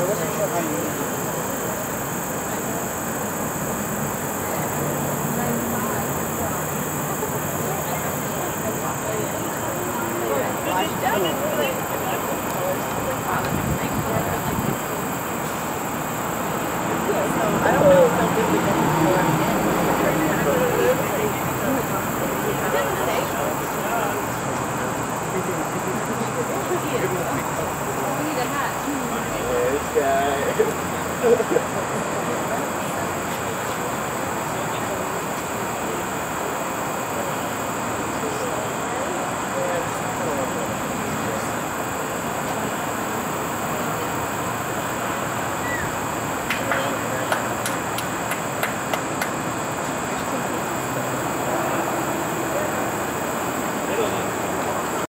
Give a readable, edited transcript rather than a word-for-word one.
wasn't sure how you. I don't know if they'll do it anymore. This guy.